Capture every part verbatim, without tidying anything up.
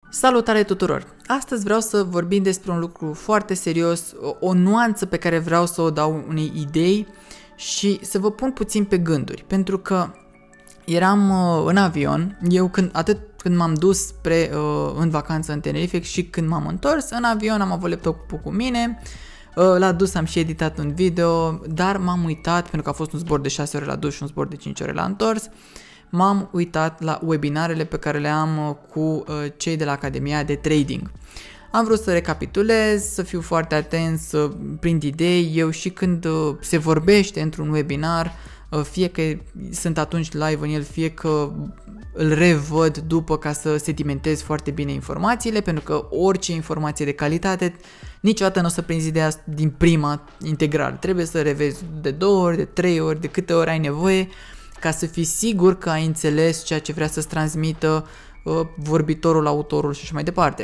Salutare tuturor! Astăzi vreau să vorbim despre un lucru foarte serios, o, o nuanță pe care vreau să o dau unei idei și să vă pun puțin pe gânduri, pentru că eram uh, în avion, eu când, atât când m-am dus spre, uh, în vacanță în Tenerife și când m-am întors, în avion am avut laptopul cu mine, uh, la dus am și editat un video, dar m-am uitat, pentru că a fost un zbor de șase ore la dus și un zbor de cinci ore la întors, m-am uitat la webinarele pe care le am cu uh, cei de la Academia de Trading. Am vrut să recapitulez, să fiu foarte atent, să prind idei. Eu și când uh, se vorbește într-un webinar, uh, fie că sunt atunci live în el, fie că îl revăd după ca să sedimentez foarte bine informațiile, pentru că orice informație de calitate niciodată nu o să prinzi ideea din prima integral. Trebuie să revezi de două ori, de trei ori, de câte ori ai nevoie, ca să fii sigur că ai înțeles ceea ce vrea să-ți transmită uh, vorbitorul, autorul și așa mai departe.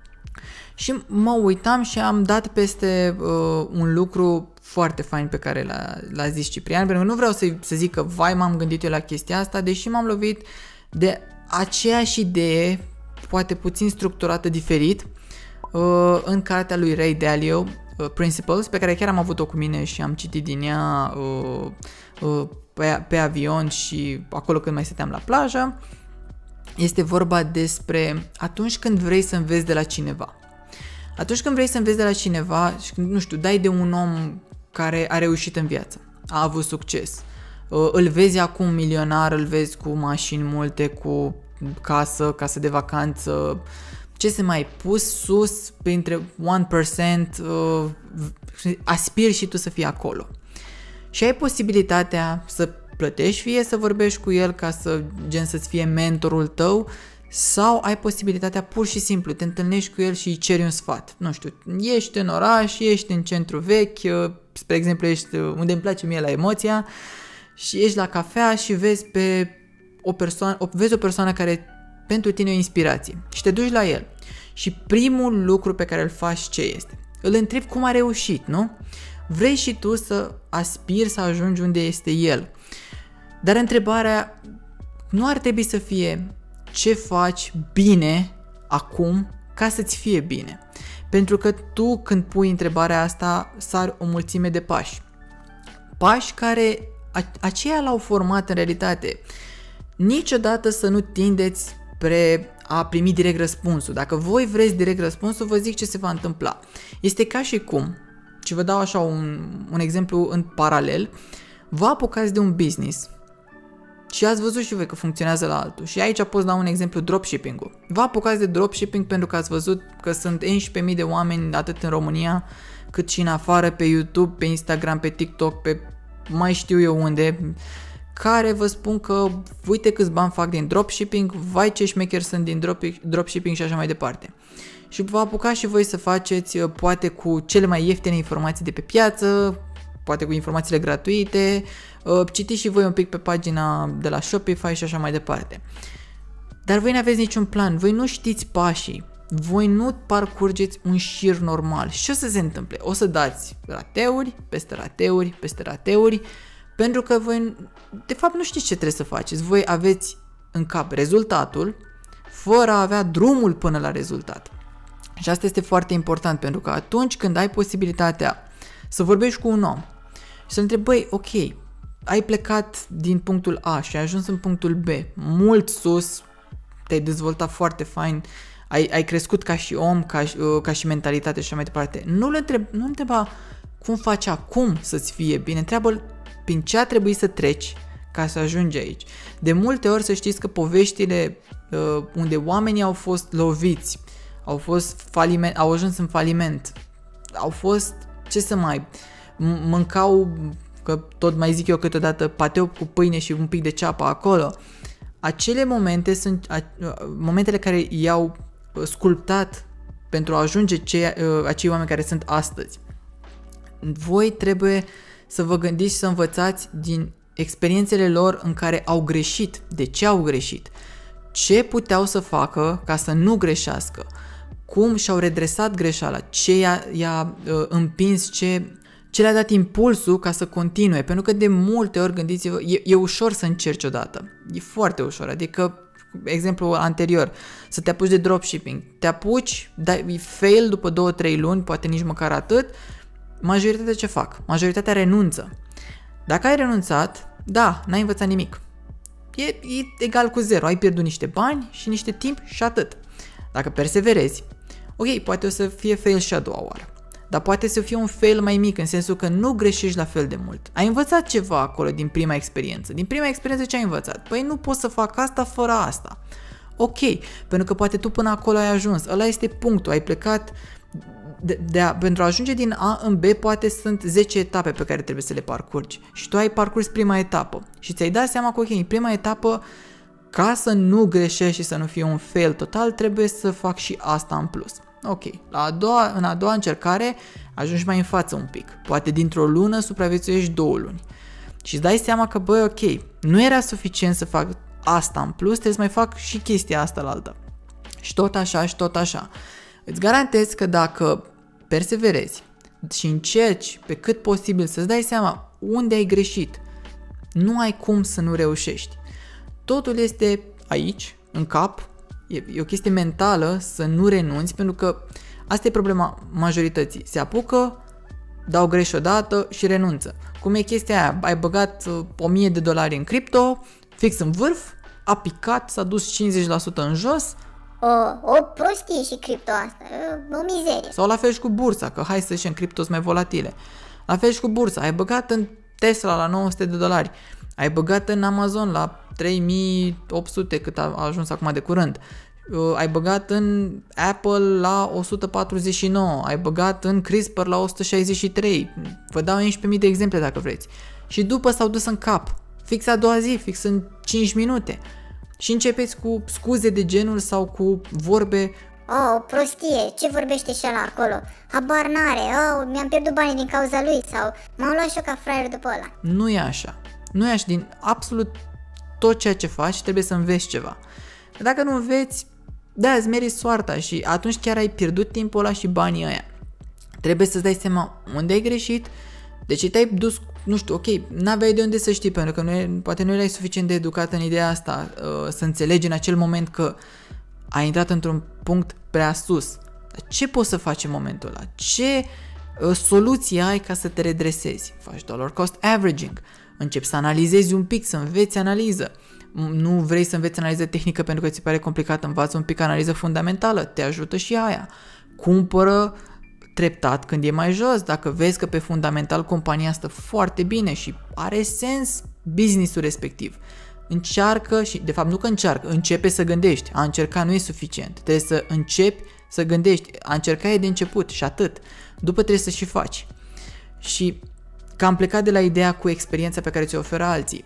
Și mă uitam și am dat peste uh, un lucru foarte fain pe care l-a, l-a zis Ciprian, pentru că nu vreau să, să zic că vai m-am gândit eu la chestia asta, deși m-am lovit de aceeași idee, poate puțin structurată diferit, uh, în cartea lui Ray Dalio, uh, Principles, pe care chiar am avut-o cu mine și am citit din ea uh, uh, pe, pe avion și acolo când mai stăteam la plajă. Este vorba despre atunci când vrei să înveți de la cineva. Atunci când vrei să înveți de la cineva și când, nu știu, dai de un om care a reușit în viață, a avut succes, îl vezi acum milionar, îl vezi cu mașini multe, cu casă, casă de vacanță, ce se mai pus sus printre one percent, aspiri și tu să fii acolo. Și ai posibilitatea să plătești, fie să vorbești cu el ca să, gen, să-ți fie mentorul tău, sau ai posibilitatea pur și simplu, te întâlnești cu el și îi ceri un sfat. Nu știu, ești în oraș, ești în centru vechi, spre exemplu ești unde îmi place mie la Emoția și ești la cafea și vezi pe o persoană, vezi o persoană care pentru tine e o inspirație și te duci la el. Și primul lucru pe care îl faci ce este? Îl întrebi cum a reușit, nu? Vrei și tu să aspiri să ajungi unde este el. Dar întrebarea nu ar trebui să fie ce faci bine acum ca să-ți fie bine. Pentru că tu când pui întrebarea asta sari o mulțime de pași. Pași care aceia l-au format în realitate. Niciodată să nu tindeți spre a primi direct răspunsul. Dacă voi vreți direct răspunsul, vă zic ce se va întâmpla. Este ca și cum, și vă dau așa un, un exemplu în paralel, vă apucați de un business și ați văzut și voi că funcționează la altul. Și aici pot da un exemplu, dropshipping-ul. Vă apucați de dropshipping pentru că ați văzut că sunt unsprezece mii de oameni atât în România cât și în afară, pe YouTube, pe Instagram, pe TikTok, pe mai știu eu unde, care vă spun că uite câți bani fac din dropshipping, vai ce șmecheri sunt din dropshipping și așa mai departe. Și vă apucați și voi să faceți poate cu cele mai ieftine informații de pe piață, poate cu informațiile gratuite, citiți și voi un pic pe pagina de la Shopify și așa mai departe. Dar voi nu aveți niciun plan, voi nu știți pașii, voi nu parcurgeți un șir normal. Și ce o să se întâmple? O să dați rateuri, peste rateuri, peste rateuri, pentru că voi, de fapt, nu știți ce trebuie să faceți. Voi aveți în cap rezultatul, fără a avea drumul până la rezultat. Și asta este foarte important, pentru că atunci când ai posibilitatea să vorbești cu un om și să întrebi, băi, ok, ai plecat din punctul A și ai ajuns în punctul B, mult sus, te-ai dezvoltat foarte fain, ai, ai crescut ca și om, ca, ca și mentalitate și așa mai departe. Nu le întreb, nu întreba cum faci acum să-ți fie bine, întreabă prin ce a trebuit să treci ca să ajungi aici. De multe ori să știți că poveștile uh, unde oamenii au fost loviți, au fost faliment, au ajuns în faliment, au fost, ce să mai, mâncau, că tot mai zic eu câteodată, pateu cu pâine și un pic de ceapă acolo. Acele momente sunt a, momentele care i-au sculptat pentru a ajunge cei, acei oameni care sunt astăzi. Voi trebuie să vă gândiți și să învățați din experiențele lor în care au greșit, de ce au greșit, ce puteau să facă ca să nu greșească, cum și-au redresat greșeala, ce i-a, i-a uh, împins, ce, ce le-a dat impulsul ca să continue. Pentru că de multe ori, gândiți-vă, e, e ușor să încerci odată. E foarte ușor. Adică exemplu anterior, să te apuci de dropshipping. Te apuci, dai fail după două trei luni, poate nici măcar atât, majoritatea ce fac? Majoritatea renunță. Dacă ai renunțat, da, n-ai învățat nimic. E, e egal cu zero, ai pierdut niște bani și niște timp și atât. Dacă perseverezi, ok, poate o să fie fail și a doua oară, dar poate să fie un fail mai mic, în sensul că nu greșești la fel de mult. Ai învățat ceva acolo din prima experiență. Din prima experiență ce ai învățat? Păi nu pot să fac asta fără asta. Ok, pentru că poate tu până acolo ai ajuns. Ăla este punctul, ai plecat de, de a, pentru a ajunge din A în B poate sunt zece etape pe care trebuie să le parcurgi. Și tu ai parcurs prima etapă. Și ți-ai dat seama că ok, în prima etapă, ca să nu greșești și să nu fie un fail total, trebuie să fac și asta în plus. Ok, la a doua, în a doua încercare ajungi mai în față un pic. Poate dintr-o lună supraviețuiești două luni. Și îți dai seama că, băi, ok, nu era suficient să fac asta în plus, trebuie să mai fac și chestia asta la altă. Și tot așa, și tot așa. Îți garantez că dacă perseverezi și încerci pe cât posibil să-ți dai seama unde ai greșit, nu ai cum să nu reușești. Totul este aici, în cap, e, e o chestie mentală să nu renunți, pentru că asta e problema majorității. Se apucă, dau greș odată și renunță. Cum e chestia aia, ai băgat o mie de dolari în cripto, fix în vârf, a picat, s-a dus cincizeci la sută în jos. O, o prostie și cripto asta, o mizerie. Sau la fel și cu bursa, că hai să zicem, cripto sunt mai volatile. La fel și cu bursa, ai băgat în Tesla la nouă sute de dolari, ai băgat în Amazon la trei mii opt sute, cât a ajuns acum de curând, ai băgat în Apple la o sută patruzeci și nouă, ai băgat în CRISPR la o sută șaizeci și trei, vă dau unsprezece mii de exemple dacă vreți. Și după s-au dus în cap, fix a doua zi, fix în cinci minute. Și începeți cu scuze de genul sau cu vorbe. Oh, prostie, ce vorbește și ăla acolo? Habar n-are, oh, mi-am pierdut banii din cauza lui sau m-am luat și eu ca fraier după ăla. Nu e așa. Nu e așa. Din absolut tot ceea ce faci trebuie să înveți ceva. Dacă nu înveți, da, îți meriți soarta și atunci chiar ai pierdut timpul ăla și banii ăia. Trebuie să-ți dai seama unde ai greșit, de ce te-ai dus, nu știu, ok, n-aveai de unde să știi, pentru că nu e, poate nu erai suficient de educat în ideea asta, uh, să înțelegi în acel moment că ai intrat într-un punct prea sus. Dar ce poți să faci în momentul ăla? Ce uh, soluție ai ca să te redresezi? Faci dollar cost averaging, începi să analizezi un pic, să înveți analiză. Nu vrei să înveți analiză tehnică pentru că ți pare complicat, învață un pic analiză fundamentală, te ajută și aia. Cumpără treptat când e mai jos, dacă vezi că pe fundamental compania stă foarte bine și are sens business-ul respectiv. Încearcă și, de fapt nu că încearcă, începe să gândești. A încerca nu e suficient, trebuie să începi să gândești. A încerca e de început și atât. După trebuie să și faci. Și că am plecat de la ideea cu experiența pe care ți-o oferă alții.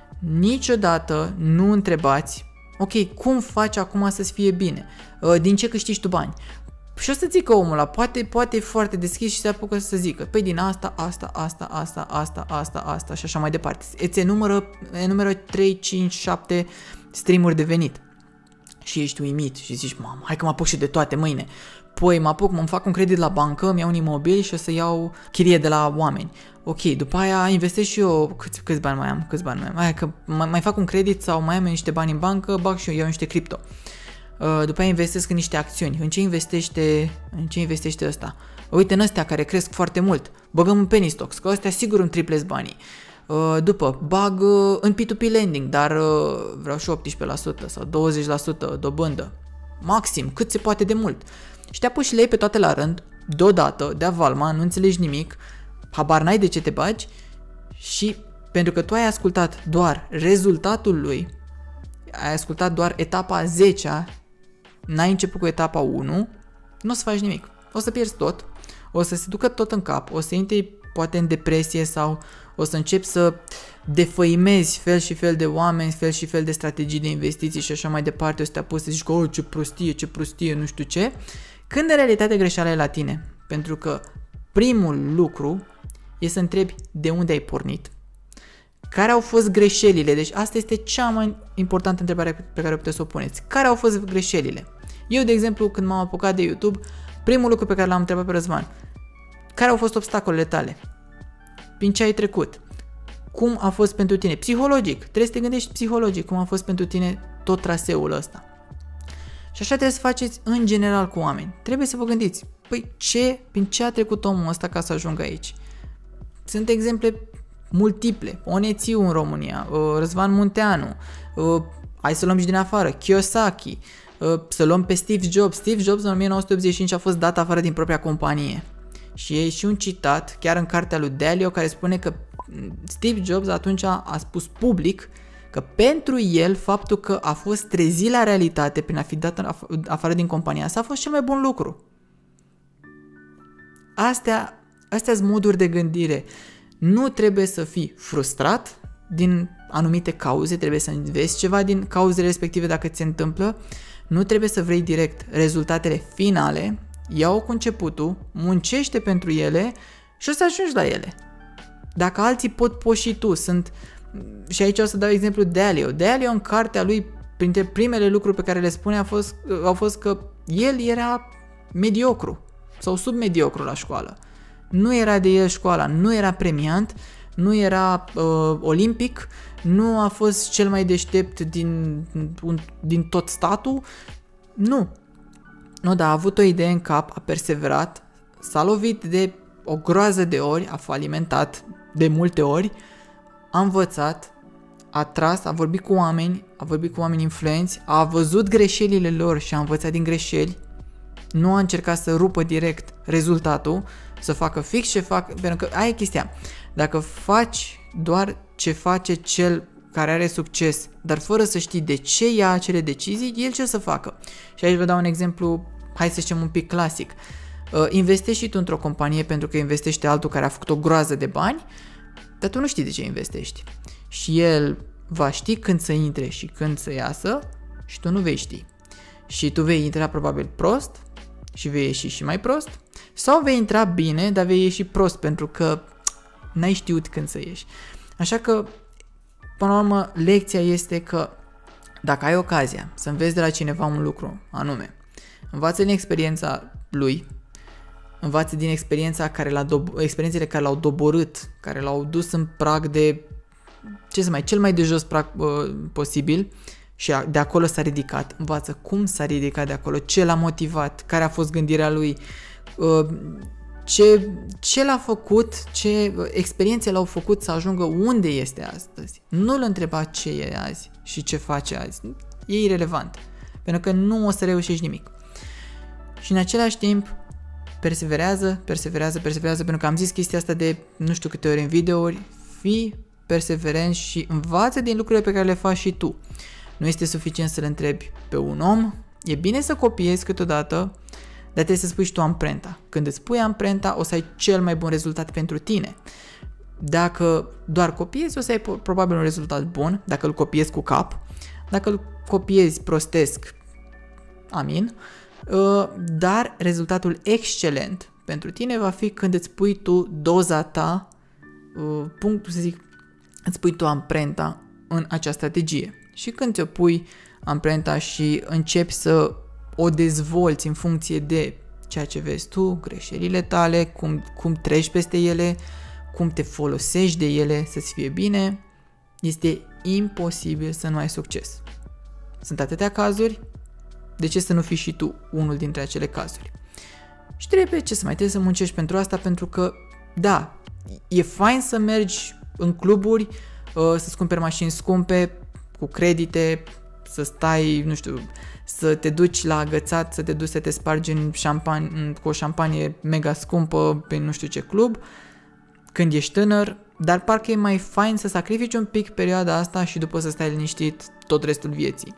Niciodată nu întrebați, ok, cum faci acum să-ți fie bine? Din ce câștigi tu bani? Și o să zică omul ăla, poate, poate e foarte deschis și se apucă să zică, păi din asta, asta, asta, asta, asta, asta, asta și așa mai departe. Îți enumeră, enumeră trei, cinci, șapte streamuri de venit. Și ești uimit și zici, mamă, hai că mă apuc și de toate mâine. Păi mă apuc, mă fac un credit la bancă, îmi iau un imobil și o să iau chirie de la oameni. Ok, după aia investesc și eu, câți, câți bani mai am, câți bani mai am, hai că mai, mai fac un credit sau mai am niște bani în bancă, bag și eu, iau niște cripto. După aia investesc în niște acțiuni. În ce investește, în ce investește ăsta? Uite în astea care cresc foarte mult. Băgăm în penny stocks, că ăstea sigur îmi triplez banii. După, bag în P doi P lending, dar vreau și optsprezece la sută sau douăzeci la sută dobândă. Maxim, cât se poate de mult. Și te apuci și le iei pe toate la rând, deodată, de avalma, nu înțelegi nimic, habar n-ai de ce te bagi și pentru că tu ai ascultat doar rezultatul lui, ai ascultat doar etapa zecea, n-ai început cu etapa unu, nu o să faci nimic. O să pierzi tot, o să se ducă tot în cap, o să intri poate în depresie sau o să începi să defăimezi fel și fel de oameni, fel și fel de strategii de investiții și așa mai departe, o să te apuci să zici că oh, ce prostie, ce prostie, nu știu ce, când în realitate greșeala e la tine. Pentru că primul lucru e să întrebi de unde ai pornit, care au fost greșelile, deci asta este cea mai importantă întrebare pe care o puteți să o puneți. Care au fost greșelile? Eu, de exemplu, când m-am apucat de YouTube, primul lucru pe care l-am întrebat pe Răzvan, care au fost obstacolele tale? Prin ce ai trecut? cum a fost pentru tine, psihologic, trebuie să te gândești psihologic, cum a fost pentru tine tot traseul ăsta. Și așa trebuie să faceți în general cu oameni. Trebuie să vă gândiți, păi ce, prin ce a trecut omul ăsta ca să ajungă aici? Sunt exemple multiple. Onețiu în România, Răzvan Munteanu, hai să luăm și din afară, Kiyosaki, să luăm pe Steve Jobs. Steve Jobs în o mie nouă sute optzeci și cinci a fost dat afară din propria companie. Și e și un citat, chiar în cartea lui Dalio, care spune că Steve Jobs atunci a spus public că pentru el faptul că a fost trezit la realitate prin a fi dat afară din compania asta a fost cel mai bun lucru. Astea, astea sunt moduri de gândire. Nu trebuie să fii frustrat din anumite cauze, trebuie să înveți ceva din cauzele respective dacă ți se întâmplă. Nu trebuie să vrei direct rezultatele finale, ia-o cu începutul, muncește pentru ele și o să ajungi la ele. Dacă alții pot, poți și tu. Sunt... Și aici o să dau exemplu Dalio. Dalio în cartea lui, printre primele lucruri pe care le spune a fost, au fost că el era mediocru sau submediocru la școală. Nu era de el școala, nu era premiant, nu era uh, olimpic, nu a fost cel mai deștept din, din tot statul. Nu. Nu, dar a avut o idee în cap, a perseverat, s-a lovit de o groază de ori, a falimentat de multe ori, a învățat, a tras, a vorbit cu oameni, a vorbit cu oameni influenți, a văzut greșelile lor și a învățat din greșeli, nu a încercat să rupă direct rezultatul, să facă fix ce fac, pentru că aia e chestia. Dacă faci doar ce face cel care are succes, dar fără să știi de ce ia acele decizii, el ce o să facă? Și aici vă dau un exemplu, hai să zicem un pic clasic. Investești și tu într-o companie pentru că investește altul care a făcut o groază de bani, dar tu nu știi de ce investești. Și el va ști când să intre și când să iasă și tu nu vei ști. Și tu vei intra probabil prost și vei ieși și mai prost, sau vei intra bine, dar vei ieși prost pentru că n-ai știut când să ieși. Așa că, până la urmă, lecția este că dacă ai ocazia să înveți de la cineva un lucru, anume, învață din experiența lui, învață din experiența care l-a do- experiențele care l-au doborât, care l-au dus în prag de, ce să mai, cel mai de jos prag uh, posibil și a, de acolo s-a ridicat. Învață cum s-a ridicat de acolo, ce l-a motivat, care a fost gândirea lui, uh, ce, ce l-a făcut, ce experiențe l-au făcut să ajungă unde este astăzi. Nu-l întreba ce e azi și ce face azi. E irelevant, pentru că nu o să reușești nimic. Și în același timp, perseverează, perseverează, perseverează, pentru că am zis chestia asta de nu știu câte ori în videouri, fii perseverent și învață din lucrurile pe care le faci și tu. Nu este suficient să le întrebi pe un om, e bine să copiezi câteodată, dar trebuie să spui și tu amprenta. Când îți pui amprenta, o să ai cel mai bun rezultat pentru tine. Dacă doar copiezi, o să ai probabil un rezultat bun, dacă îl copiezi cu cap. Dacă îl copiezi prostesc, amin. Dar rezultatul excelent pentru tine va fi când îți pui tu doza ta, punctul să zic, îți pui tu amprenta în acea strategie. Și când ți-o pui amprenta și începi să o dezvolți în funcție de ceea ce vezi tu, greșelile tale, cum, cum treci peste ele, cum te folosești de ele să-ți fie bine, este imposibil să nu ai succes. Sunt atâtea cazuri, de ce să nu fii și tu unul dintre acele cazuri? Și trebuie, ce să mai trebuie să muncești pentru asta, pentru că, da, e fain să mergi în cluburi, să-ți cumperi mașini scumpe, cu credite, să stai, nu știu, să te duci la agățat, să te duci să te spargi în șampanie, cu o șampanie mega scumpă pe nu știu ce club, când ești tânăr, dar parcă e mai fain să sacrifici un pic perioada asta și după să stai liniștit tot restul vieții.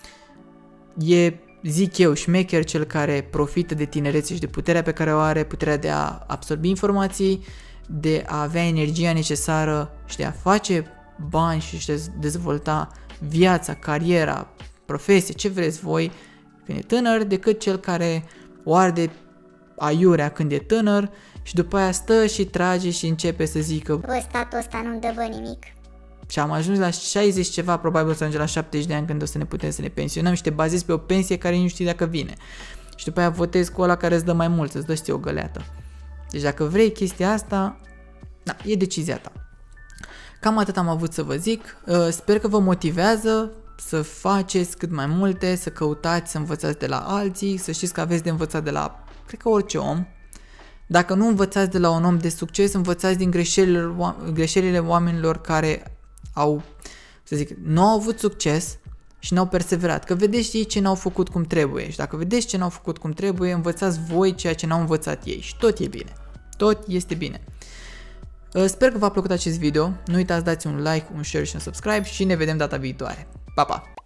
E, zic eu, șmecher cel care profită de tinerețe și de puterea pe care o are, puterea de a absorbi informații, de a avea energia necesară și de a face bani și de a dezvolta viața, cariera, profesie, ce vreți voi când e tânăr, decât cel care o arde aiurea când e tânăr și după aia stă și trage și începe să zică bă, statul ăsta nu-mi dă bă nimic. Și am ajuns la șaizeci ceva, probabil o să ajungem la șaptezeci de ani când o să ne putem să ne pensionăm și te bazezi pe o pensie care nu știi dacă vine. Și după aia votezi cu ăla care îți dă mai mult, îți dă ție o găleată. Deci dacă vrei chestia asta, da, e decizia ta. Cam atât am avut să vă zic. Sper că vă motivează să faceți cât mai multe, să căutați, să învățați de la alții, să știți că aveți de învățat de la, cred că orice om. Dacă nu învățați de la un om de succes, învățați din greșelile, greșelile oamenilor care au, să zic, nu au avut succes și n-au perseverat. Că vedeți ei ce n-au făcut cum trebuie și dacă vedeți ce n-au făcut cum trebuie, învățați voi ceea ce n-au învățat ei și tot e bine. Tot este bine. Sper că v-a plăcut acest video. Nu uitați, dați un like, un share și un subscribe și ne vedem data viitoare. Pa, pa!